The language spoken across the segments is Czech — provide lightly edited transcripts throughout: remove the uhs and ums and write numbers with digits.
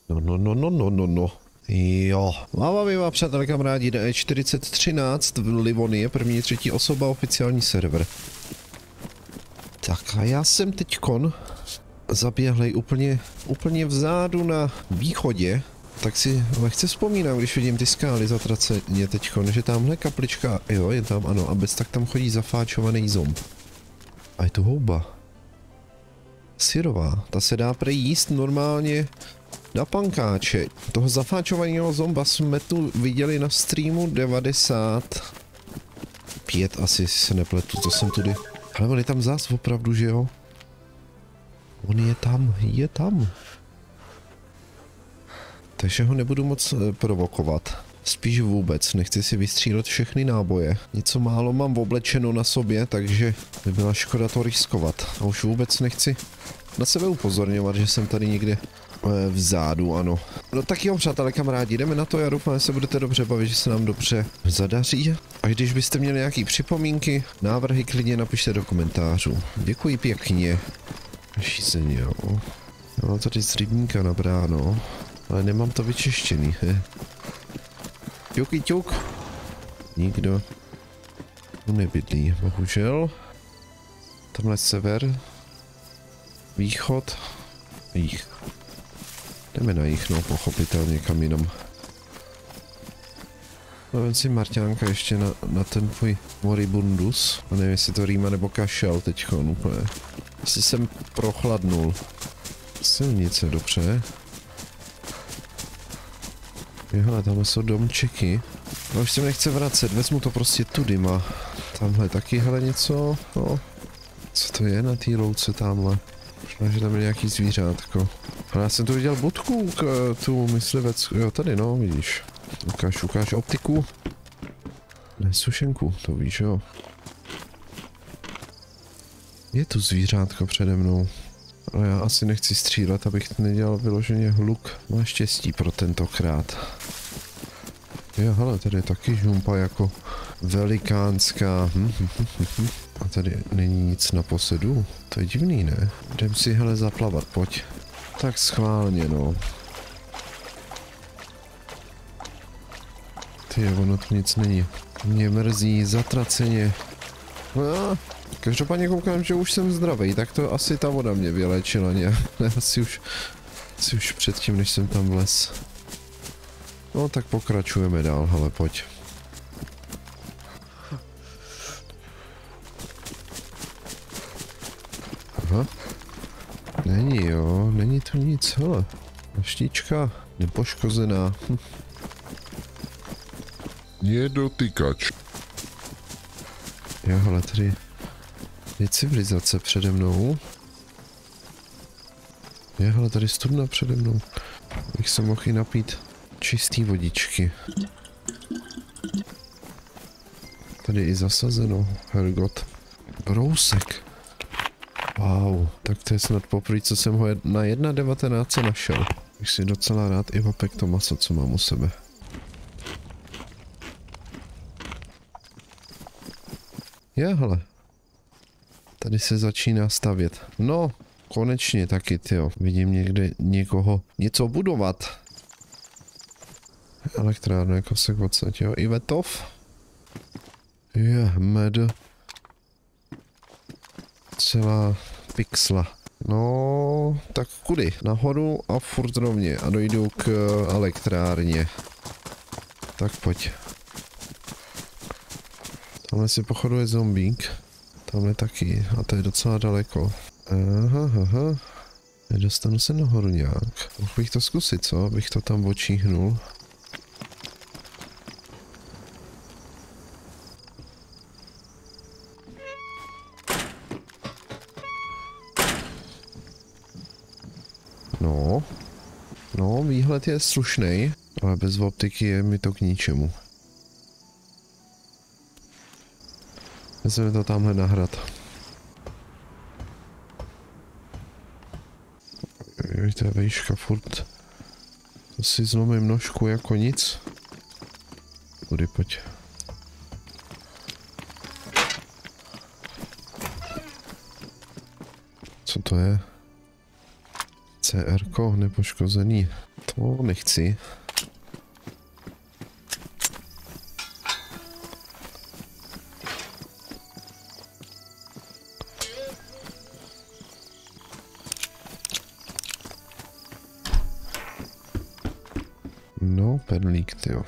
No. Jo. Máma, přátelé, kamarádi, DE4013 v Livonie, první, třetí osoba, oficiální server. Tak a já jsem teďkon zaběhlej úplně vzadu na východě, tak si lehce vzpomínám, když vidím ty skály zatraceně teďkon, že tamhle kaplička, jo, je tam, ano, a bez tak tam chodí zafáčovaný zomb. A je tu houba. Syrová, ta se dá prejíst normálně na pankáče. Toho zafáčovaného zomba jsme tu viděli na streamu 95, asi se nepletu, to jsem tudy. Ale on je tam zás opravdu, že jo? On je tam. Takže ho nebudu moc provokovat. Spíš vůbec, nechci si vystřílet všechny náboje. Něco málo mám oblečeno na sobě, takže by byla škoda to riskovat. A už vůbec nechci na sebe upozorňovat, že jsem tady někde vzadu, ano. No tak jo, přátelé, kamarádi, jdeme na to, já doufám, že se budete dobře bavit, že se nám dobře zadaří. A když byste měli nějaké připomínky, návrhy, klidně napište do komentářů. Děkuji pěkně. Šízeně, jo. Já mám tady z rybníka nabráno, ale nemám to vyčištěný, he. Ťuk. Nikdo tu nebydlí, bohužel. Tamhle sever. Východ. Jih. Jdeme na jich, no, pochopitelně kam jinam. Vem si Marťánka ještě na ten tvůj moribundus. A nevím, jestli to rýma nebo kašel teďko, úplně. Asi jsem prochladnul. Silnice, dobře. Jehle, tamhle jsou domčeky. No už se mi nechce vracet, vezmu to prostě tudy, má. Tamhle taky, hele, něco, no. Co to je na té louce tamhle? Možná, že tam je nějaký zvířátko. Ale já jsem tu viděl budku, tu myslivec, jo, tady, no, vidíš. Ukáž optiku. Ne, sušenku, to víš, jo. Je tu zvířátko přede mnou. Ale já asi nechci střílet, abych nedělal vyloženě hluk. Má štěstí pro tentokrát. Jo, hele, tady je taky žumpa jako velikánská. A tady není nic na posedu. To je divný, ne? Jdem si, hele, zaplavat, pojď. Tak schválně, no. Ty, ono tu nic není. Mě mrzí, zatraceně. No, každopádně koukám, že už jsem zdravý, tak to asi ta voda mě vylečila nějak. asi už předtím, než jsem tam vlez. No tak pokračujeme dál, hele, pojď. Aha. Není tu nic, hele. Štička nepoškozená. Nedotykač. Jo, hele, tady je civilizace přede mnou. Jo, hele, tady studna přede mnou. Bych se mohl i napít čistý vodičky. Tady i zasazeno, hergot. Brousek. Wow, tak to je snad poprvé, co jsem ho na 1.19 našel. Bych si docela rád i opek to maso, co mám u sebe. Jo, hele. Tady se začíná stavět. No, konečně taky, tyjo. Vidím někde někoho něco budovat. Elektrárna, kousek odsad, jo. Ivetov. Je, med. Celá pixla. No, tak kudy? Nahoru a furt rovně. A dojdu k elektrárně. Tak pojď. Tamhle si pochoduje zombík. Tamhle taky. A to je docela daleko. Aha. Nedostanu se nahoru nějak. Mohl bych to zkusit, co? Abych to tam očíhnul. No, výhled je slušnej, ale bez optiky je mi to k ničemu. Vezmeme to tamhle na hrad. To je vejška furt. To si zlomím nožku jako nic. Kudy, pojď. Co to je? CR-ko, nepoškozený. To nechci. No, perlík, tyjo.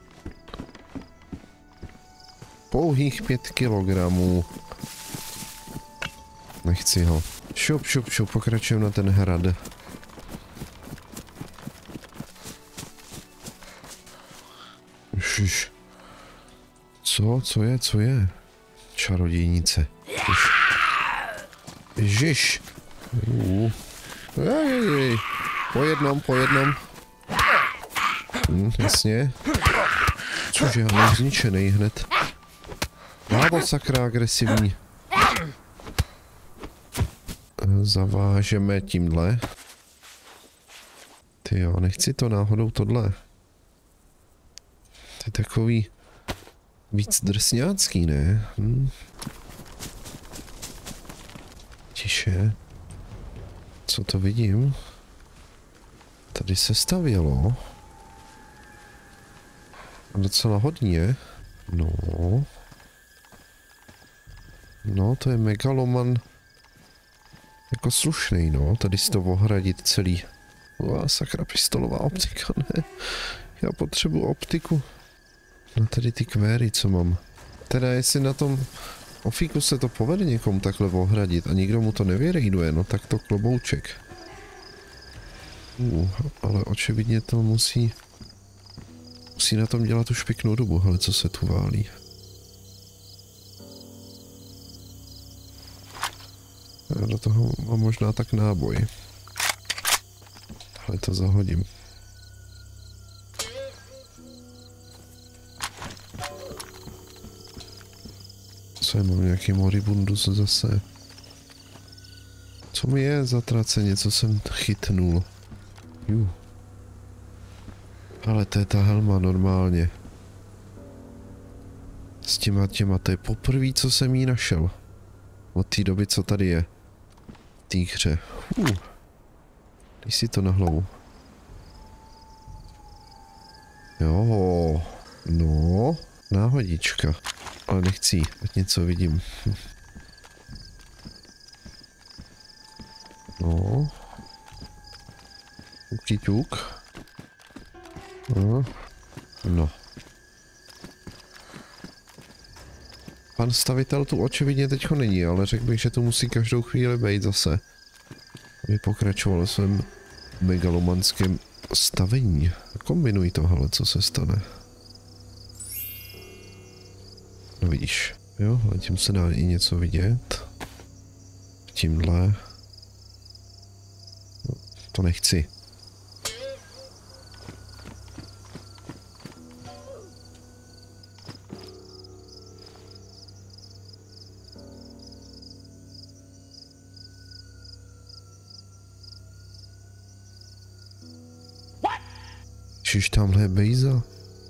Pouhých 5 kilogramů. Nechci ho. Šup, šup, šup, pokračujeme na ten hrad. Ježiš. Co je, co je? Čarodějnice. Ježiš. Ej. Po jednom. Jasně. Cože, ale zničenej hned. Lávo sakra agresivní. Zavážeme tímhle. Tyjo, nechci to náhodou tohle. To je takový víc drsňácký, ne? Tiše. Co to vidím? Tady se stavělo. A docela hodně. No, to je megaloman. Jako slušnej, no. Tady si to ohradit celý. Sakra, pistolová optika, ne. Já potřebuji optiku. No tady ty kvéry, co mám. Teda jestli na tom ofíku se to povede někomu takhle ohradit a nikdo mu to nevyrejduje, no tak to klobouček. Ale očividně to musí na tom dělat už pěknou dobu, hele, co se tu válí. Já do toho mám možná tak náboj. Ale to zahodím. Co je, mám nějaký moribundus zase? Co mi je zatraceně, co jsem chytnul? Ale to je ta helma normálně. S těma, to je poprvé, co jsem jí našel. Od té doby, co tady je. V té hře. Dej si to na hlavu. Jo, no, náhodička. Ale nechci, ať něco vidím. No. Ukyťuk. No. Pan stavitel tu očividně teďko není, ale řekl bych, že to musí každou chvíli být zase. Aby pokračoval v svém megalomanském stavení. Kombinuj to, hele, co se stane. No vidíš, jo, ale tím se dá i něco vidět. Tímhle. No, to nechci. Ježiš, tamhle je bejza.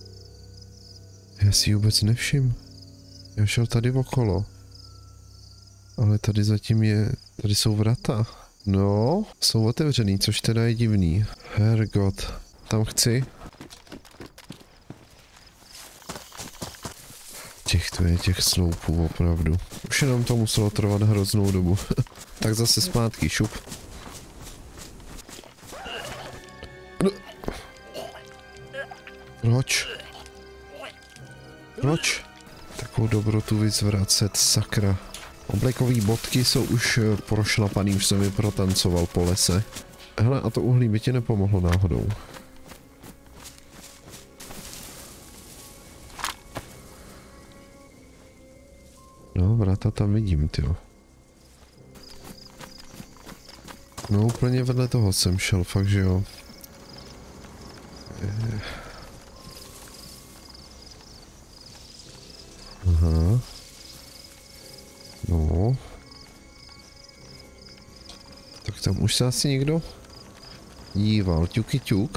Já si ji vůbec nevšim. Já šel tady okolo. Ale tady zatím je... Tady jsou vrata. No, jsou otevřený, což teda je divný. Hergot. Tam chci. Těch sloupů opravdu. Už jenom to muselo trvat hroznou dobu. Tak zase zpátky, šup. Proč? Takovou dobrotu vyzvracet, sakra. Oblekový bodky jsou už prošlapaný, už jsem je protancoval po lese. Hele, a to uhlí by ti nepomohlo náhodou. No, vrata tam vidím, tyjo. No, úplně vedle toho jsem šel, fakt, že jo. Aha. No. Tak tam už se asi někdo díval. Ťuk.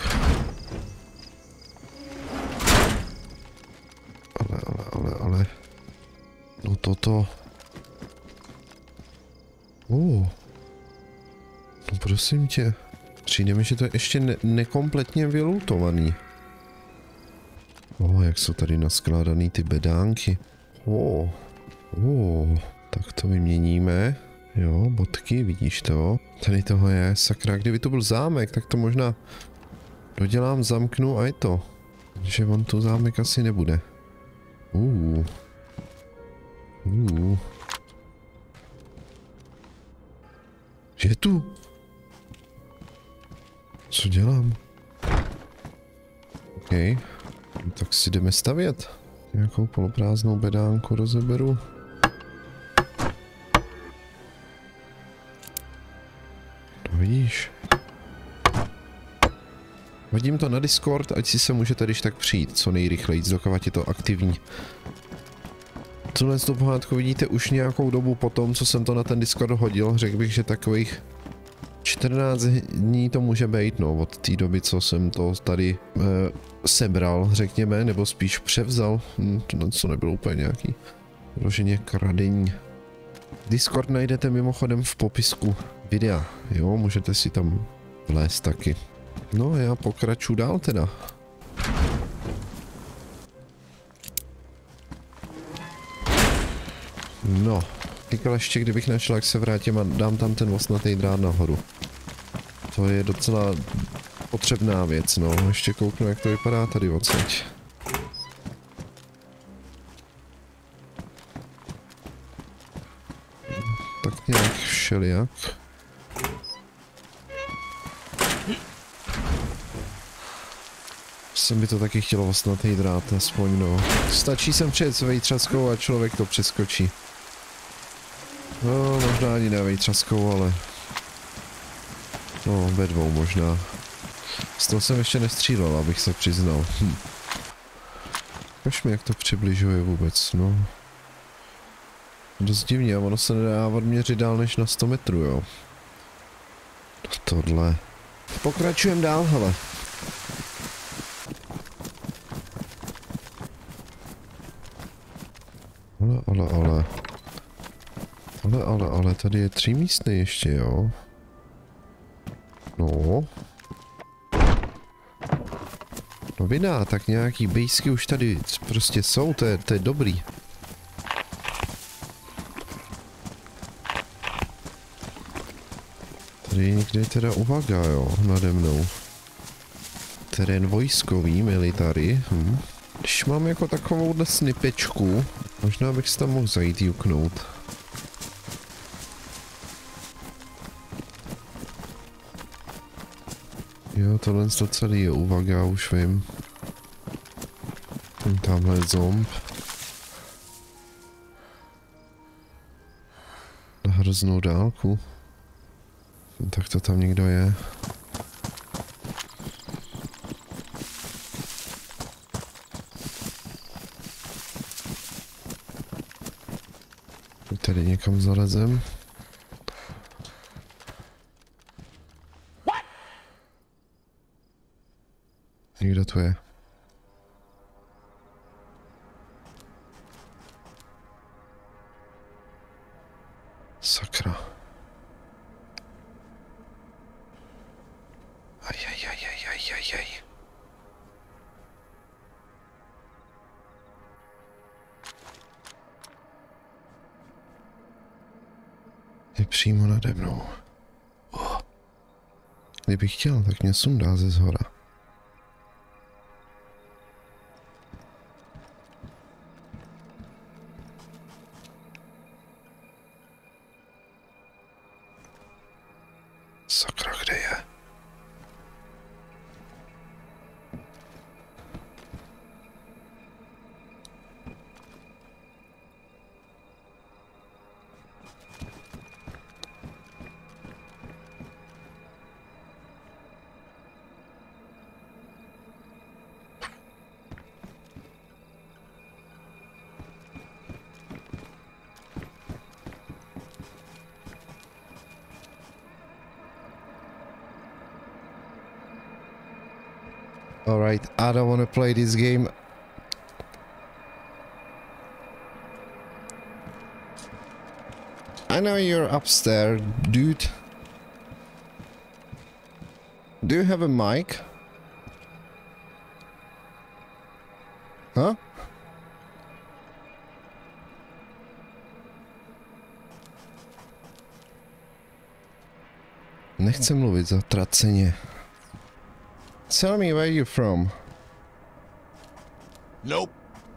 Ale. No toto. No prosím tě. Přijde mi, že to je ještě nekompletně vylutovaný. Jak jsou tady naskládaný ty bedánky. Tak to vyměníme. Jo, bodky, vidíš to? Tady toho je, sakra, kdyby to byl zámek, tak to možná dodělám, zamknu a je to. Že on tu zámek asi nebude. Je tu? Co dělám? OK. Tak si jdeme stavět. Nějakou poloprázdnou bedánku rozeberu. No vidíš. Hodím to na Discord, ať si se můžete když tak přijít co nejrychleji, dokovat je to aktivní. Tohle z toho pohádku vidíte už nějakou dobu potom, co jsem to na ten Discord hodil. Řekl bych, že takových 14 dní to může být, no, od té doby, co jsem to tady sebral, řekněme, nebo spíš převzal. To co nebylo úplně nějaký vyloženě kradení. Discord najdete mimochodem v popisku videa, jo, můžete si tam vlézt taky. No, já pokračuju dál teda. No, teďka ještě kdybych našel, jak se vrátím a dám tam ten osnatý drát nahoru. To je docela potřebná věc, no. Ještě kouknu, jak to vypadá tady odsaď. Tak nějak všelijak. Jsem by to taky chtěl osnatý drát, aspoň no. Stačí sem přijet s vejtřaskou a člověk to přeskočí. No, možná ani ne vejtřaskou, ale... No, ve dvou možná. Z toho jsem ještě nestřílel, abych se přiznal. Ukaž mi, jak to přibližuje vůbec, no. Dost divně, a ono se nedá odměřit dál než na 100 metrů, jo. Tohle. Pokračujeme dál, hele. Ale tady je 3místný ještě, jo. No. No vydá, tak nějaký bejsky už tady prostě jsou, to je dobrý. Tady někde teda uvaga, jo, nade mnou. Terén vojskový, military, Když mám jako takovouhle snipečku, možná bych si tam mohl zajít juknout. Jo, tohle to celý je uvaga, už vím. Tamhle zomb. Na hroznou dálku. Tak to tam někdo je. Tady někam zalezem. Někdo tu je. Sakra. Ajajajajajajaj. Je přímo nade mnou. Kdybych chtěl, tak mě sundá ze zhora. Sakra, kde je? Alright, I don't want to play this game. I know you're upstairs, dude. Do you have a mic? Huh? Nechci mluvit zatraceně. Tell me where you from. Nope.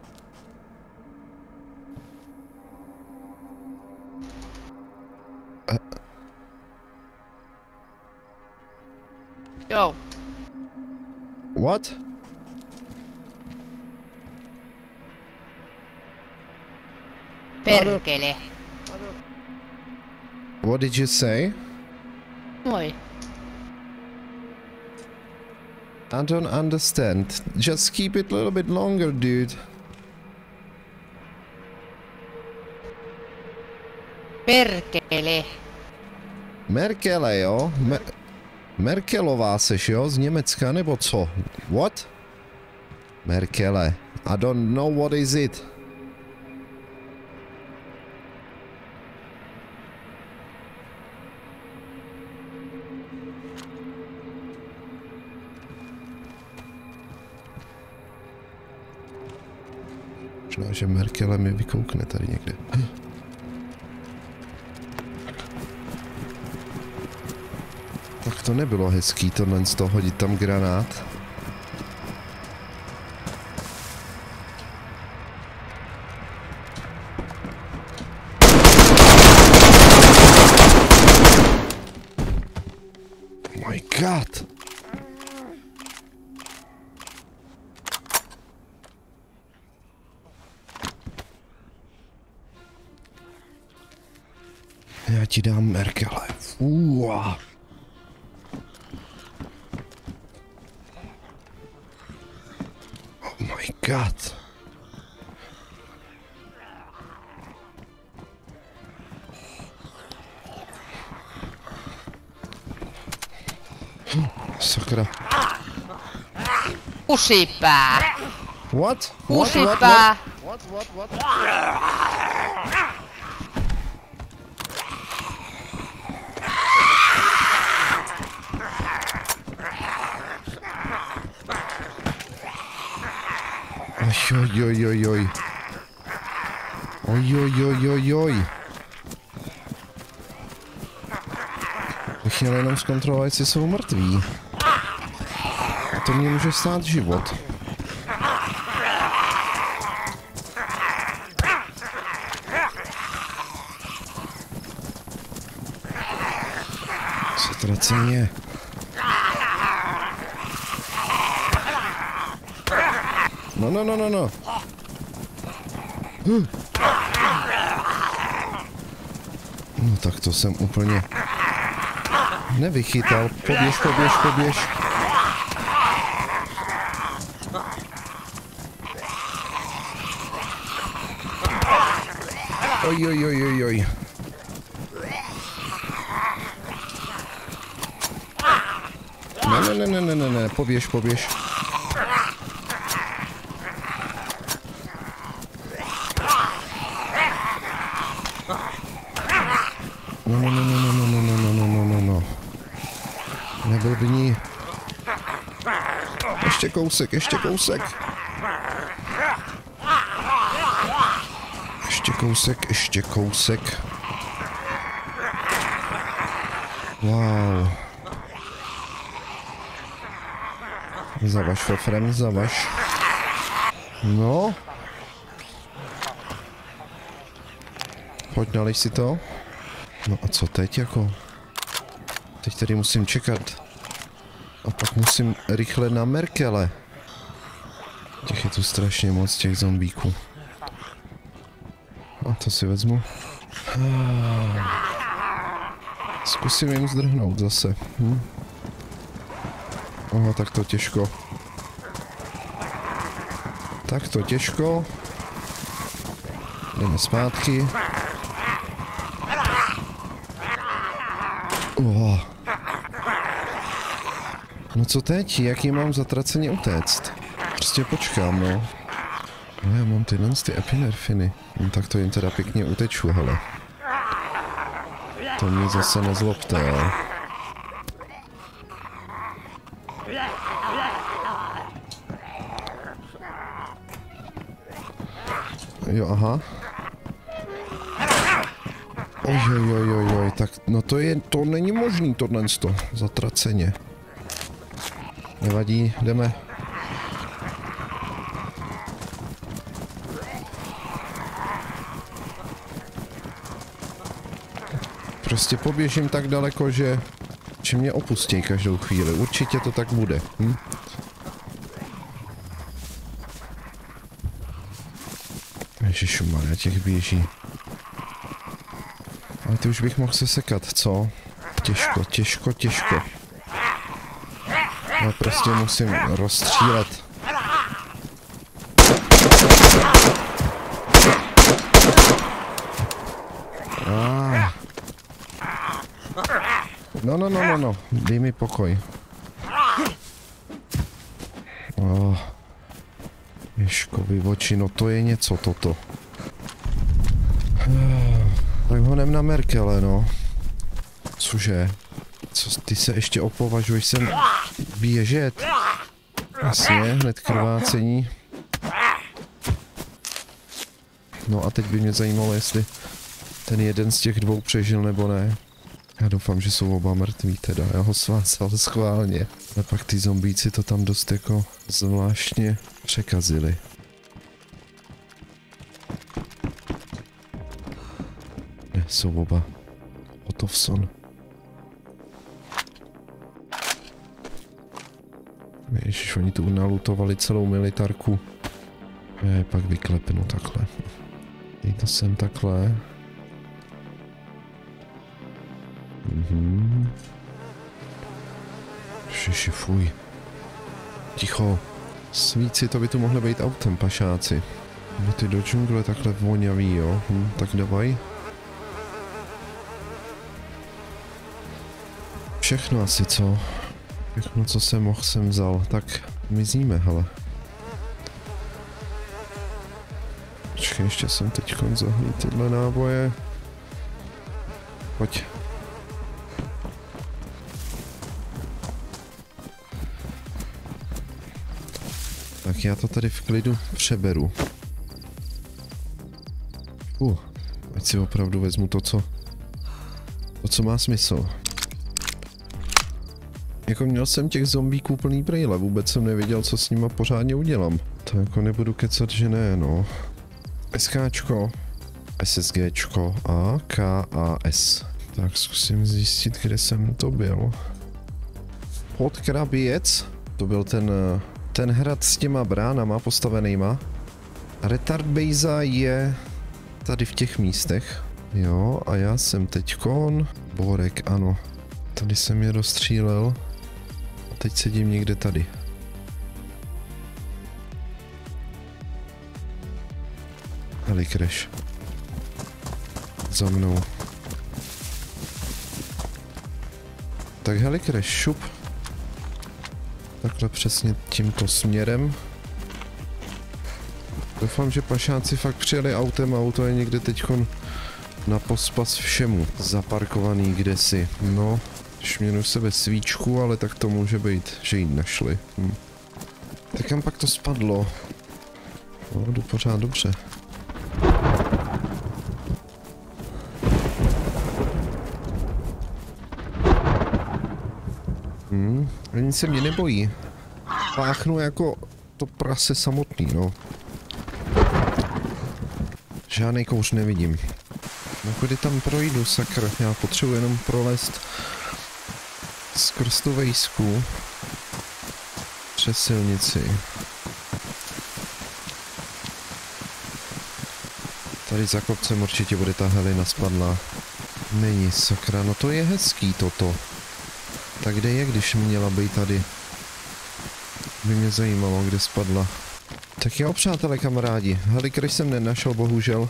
Yo. What? Perkele. What did you say? Moi. I don't understand. Just keep it a little bit longer, dude. Perkele. Merkele, jo? Merkelová seš, jo? Z Německa, nebo co? What? Merkele. I don't know what is it. Možná, že Merkele mi vykoukne tady někde. Tak to nebylo hezký tohle z toho hodit tam granát. Oh my god. Já ti dám Merkele. Uaa. Oh my god. Sakra. Usipää. What? Usipää. What? Ojojojojoj. Ojojojojoj. Bych měl jenom zkontrolovat, jestli jsou mrtví. A to mě může stát život. Zatraceně. No. No tak to jsem úplně nevychytal. Poběž. Ojojojojoj. Ne, poběž. No. Neblbni. Ještě kousek. Ještě kousek. Wow. Zavaž, Fofrem, zavaž. No. Pojď, nalej si to. No a co teď jako? Teď tady musím čekat. A pak musím rychle na Merkele. Těch je tu strašně moc, těch zombíků. A to si vezmu. Zkusím jim zdrhnout zase. Aha, tak to těžko. Jdeme zpátky. No co teď? Jak ji mám zatraceně utéct? Prostě počkám, no. No já mám tyhle ty epinerfiny. No tak to jim teda pěkně uteču, hele. To mě zase nezlobte, jo. Jo, aha. Ojojojojoj, tak no to není možný tohle zatraceně. Nevadí, jdeme. Prostě poběžím tak daleko, že mě opustí každou chvíli. Určitě to tak bude. Ježišmarja, těch běží. Ale ty už bych mohl se sekat, co? Těžko. Ale prostě musím rozstřílet. No. Dej mi pokoj. Ježkovi oči, no to je něco toto. Tak honem na Merkele, no. Cože? Co, ty se ještě opovažuješ sem běžet? Jasně, hned krvácení. No a teď by mě zajímalo, jestli ten jeden z těch dvou přežil nebo ne. Já doufám, že jsou oba mrtví teda, já ho svácal schválně. A pak ty zombíci to tam dost jako zvláštně překazili. Ne, jsou oba. Otovson. Ježiš, oni tu nalutovali celou militarku. Pak vyklepnu takhle. Dej to sem takhle. Šiši, fuj. Ticho. Svíci, to by tu mohly být autem, pašáci. No ty do džungle takhle voňavý, jo. Tak dávaj. Všechno asi, co? Všechno, co jsem mohl, jsem vzal. Tak mizíme, hele. Počkej, ještě jsem teď zahlí tyhle náboje. Pojď. Tak já to tady v klidu přeberu. Ať si opravdu vezmu to, co má smysl. Jako měl jsem těch zombíků plný brejle, vůbec jsem nevěděl, co s nima pořádně udělám. To jako nebudu kecat, že ne, no. SKčko, SSGčko a KAS. Tak zkusím zjistit, kde jsem to byl. Podkraběc, to byl ten hrad s těma bránama postavenýma. Retard base je tady v těch místech. Jo, a já jsem teďkon. Borek, ano. Tady jsem je rozstřílel. A teď sedím někde tady. Helicrash. Za mnou. Tak Helicrash, šup. Takhle přesně tímto směrem. Doufám, že pašáci fakt přijeli autem a auto je někde teďkon na pospas všemu. Zaparkovaný kdesi. No, šměnu sebe svíčku, ale tak to může být, že ji našli. Tak kam pak to spadlo? No, jdu pořád dobře. Ani se mě nebojí. Páchnu jako to prase samotný, no. Žádnej kouř nevidím. No kudy tam projdu, sakr, já potřebuji jenom prolézt skrz tu vejsku přes silnici. Tady za kopcem určitě bude ta helina spadla. Není, sakra, no to je hezký toto. Tak kde je, když měla být tady? By mě zajímalo, kde spadla. Tak jo, přátelé, kamarádi. Helicrash jsem nenašel, bohužel.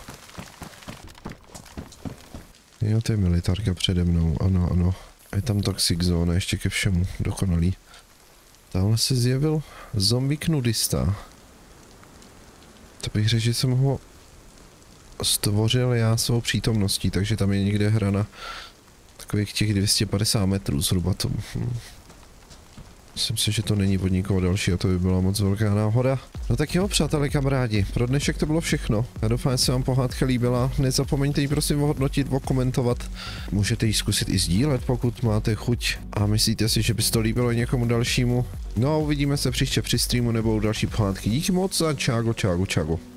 Jo, to je militarka přede mnou, ano, ano. Je tam toxic zóna, ještě ke všemu, dokonalý. Tamhle se zjevil zombie knudista. To bych řekl, že jsem ho stvořil já svou přítomností, takže tam je někde hra na takových těch 250 metrů zhruba to. Myslím si, že to není od nikoho dalšího, to by byla moc velká náhoda. No tak jo, přátelé, kamarádi, pro dnešek to bylo všechno. Já doufám, že se vám pohádka líbila. Nezapomeňte ji prosím ohodnotit, okomentovat. Můžete ji zkusit i sdílet, pokud máte chuť a myslíte si, že by se to líbilo i někomu dalšímu. No a uvidíme se příště při streamu nebo u další pohádky. Díky moc a čágo.